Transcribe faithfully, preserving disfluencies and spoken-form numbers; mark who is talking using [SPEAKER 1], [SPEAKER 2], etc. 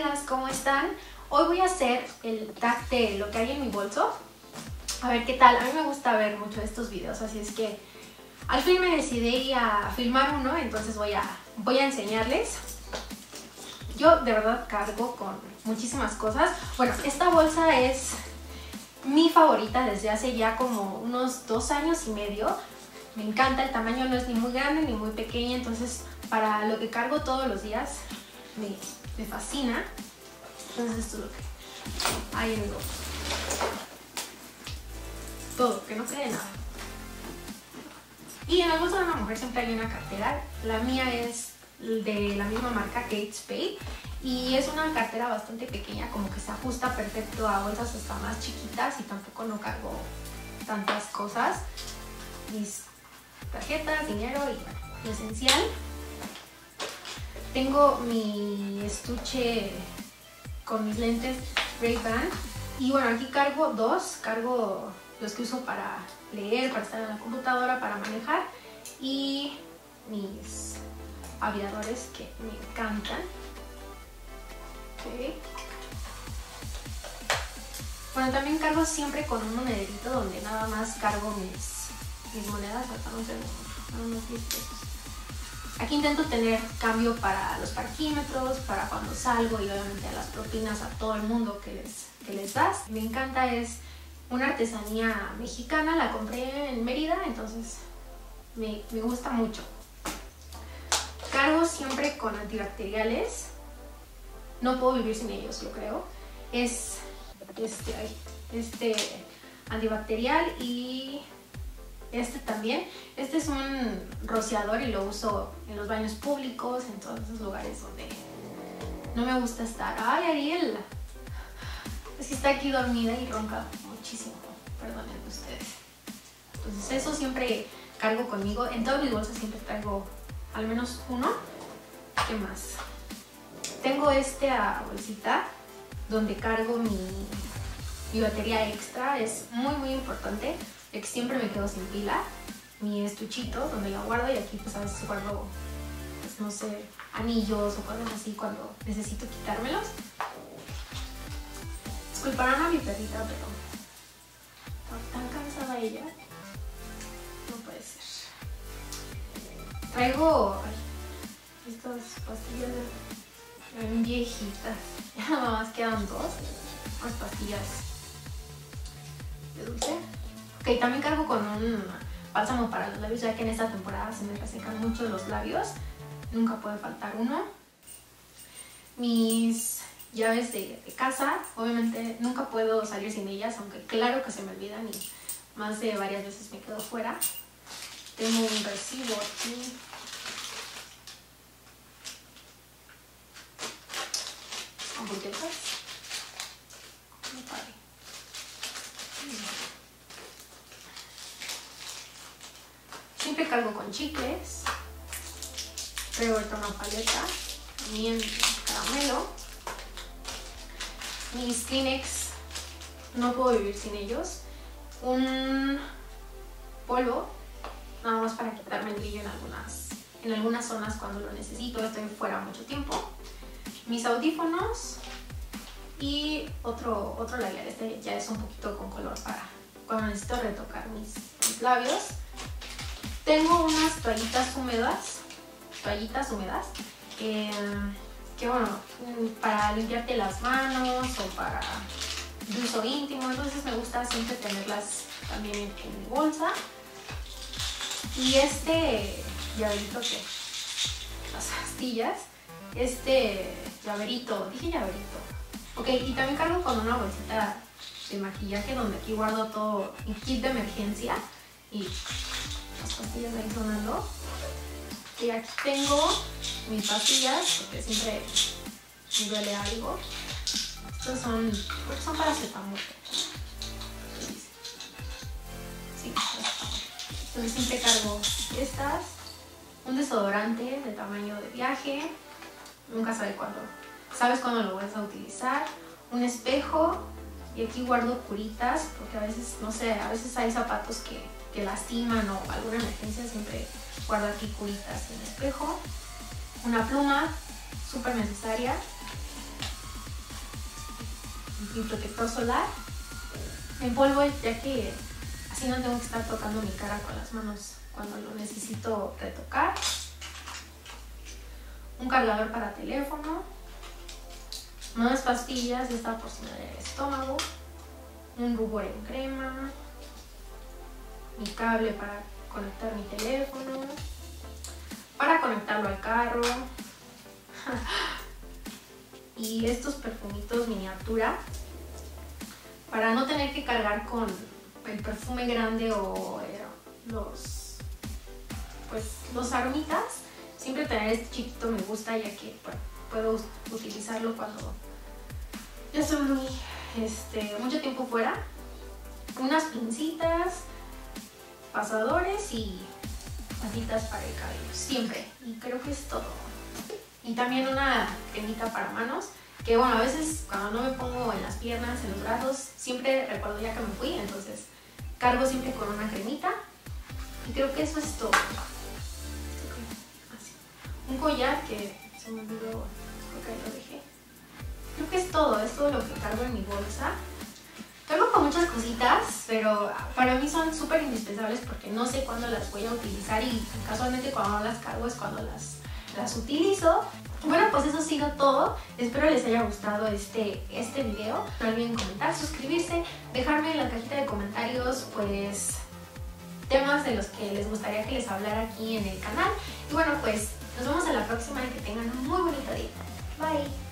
[SPEAKER 1] amigas, ¿cómo están? Hoy voy a hacer el tag de lo que hay en mi bolso. A ver qué tal. A mí me gusta ver mucho estos videos, así es que al fin me decidí a filmar uno, entonces voy a, voy a enseñarles. Yo de verdad cargo con muchísimas cosas. Bueno, esta bolsa es mi favorita desde hace ya como unos dos años y medio. Me encanta, el tamaño no es ni muy grande ni muy pequeña, entonces para lo que cargo todos los días me, me fascina. Entonces esto es lo que hay en el bolso. Todo, que no quede nada. Y en el bolso de una mujer siempre hay una cartera. La mía es de la misma marca, Kate Spade, y es una cartera bastante pequeña, como que se ajusta perfecto a bolsas hasta más chiquitas y tampoco no cargo tantas cosas. Mis tarjetas, dinero y bueno, lo esencial. Tengo mi estuche con mis lentes Ray-Ban y bueno, aquí cargo dos, cargo los que uso para leer, para estar en la computadora, para manejar, y mis aviadores que me encantan. Okay. Bueno, también cargo siempre con un monederito donde nada más cargo mis, mis monedas, hasta no sé, unos diez pesos. Aquí intento tener cambio para los parquímetros, para cuando salgo y obviamente a las propinas a todo el mundo que les, que les das. Me encanta, es una artesanía mexicana, la compré en Mérida, entonces me, me gusta mucho. Cargo siempre con antibacteriales, no puedo vivir sin ellos, lo creo. Es este, este antibacterial y este también. Este es un rociador y lo uso en los baños públicos, en todos esos lugares donde no me gusta estar. ¡Ay, Ariel! Es que está aquí dormida y ronca muchísimo, perdonen ustedes. Entonces eso siempre cargo conmigo. En todas mis bolsas siempre traigo al menos uno. ¿Qué más? Tengo esta bolsita donde cargo mi, mi batería extra. Es muy muy importante, ya que siempre me quedo sin pila. Mi estuchito donde la guardo, y aquí pues a veces guardo, pues no sé, anillos o cosas así cuando necesito quitármelos. Disculparán a mi perrita, pero está tan cansada ella. No puede ser. Traigo ay, estas pastillas de, viejitas. Ya nada más quedan dos. Unas pastillas de dulce. Ok, también cargo con un bálsamo para los labios, ya que en esta temporada se me resecan mucho los labios. Nunca puede faltar uno. Mis llaves de, de casa, obviamente nunca puedo salir sin ellas, aunque claro que se me olvidan y más de varias veces me quedo fuera. Tengo un recibo aquí. Hamburguesas. Muy padre. Siempre cargo con chicles. Traigo ahorita una paleta, también caramelo. Mis Kleenex, no puedo vivir sin ellos. Un polvo, nada más para quitarme el brillo en algunas, en algunas zonas cuando lo necesito, estoy fuera mucho tiempo. Mis audífonos y otro, otro labial, este ya es un poquito con color para cuando necesito retocar mis, mis labios. Tengo unas toallitas húmedas, toallitas húmedas, eh, que bueno, para limpiarte las manos o para de uso íntimo, entonces me gusta siempre tenerlas también en, en mi bolsa. Y este llaverito, que las pastillas, este llaverito, dije llaverito, ok, y también cargo con una bolsita de maquillaje donde aquí guardo todo mi kit de emergencia y las pastillas ahí sonando. Y aquí tengo mis pastillas, porque siempre me duele algo. Estos son, porque son paracetamol. Sí, entonces siempre cargo estas. Un desodorante de tamaño de viaje. Nunca sabes cuándo, sabes cuándo lo vas a utilizar. Un espejo. Y aquí guardo curitas, porque a veces, no sé, a veces hay zapatos que, que lastiman o alguna emergencia, siempre guardo aquí curitas en el espejo. Una pluma, súper necesaria. mi protector solar en polvo, ya que así no tengo que estar tocando mi cara con las manos cuando lo necesito retocar. Un cargador para teléfono, más pastillas, esta por si me duele el estómago, un rubor en crema, mi cable para conectar mi teléfono, para conectarlo al carro, y estos perfumitos miniatura para no tener que cargar con el perfume grande o eh, los pues los aromitas. Siempre tener este chiquito me gusta, ya que bueno, puedo utilizarlo cuando yo estoy muy este, mucho tiempo fuera. Unas pincitas, pasadores y patitas para el cabello, siempre. Y creo que es todo. Y también una cremita para manos, que bueno, a veces cuando no me pongo en las piernas, en los brazos, siempre recuerdo ya que me fui, entonces cargo siempre con una cremita. Y creo que eso es todo. Así. Un collar que se me olvidó, creo que ahí lo dejé. Creo que es todo, es todo lo que cargo en mi bolsa. Cargo con muchas cositas, pero para mí son súper indispensables porque no sé cuándo las voy a utilizar y casualmente cuando no las cargo es cuando las, las utilizo. Bueno, pues eso ha sido todo. Espero les haya gustado este, este video. No olviden comentar, suscribirse, dejarme en la cajita de comentarios pues temas de los que les gustaría que les hablara aquí en el canal. Y bueno, pues nos vemos en la próxima y que tengan un muy bonito día. Bye.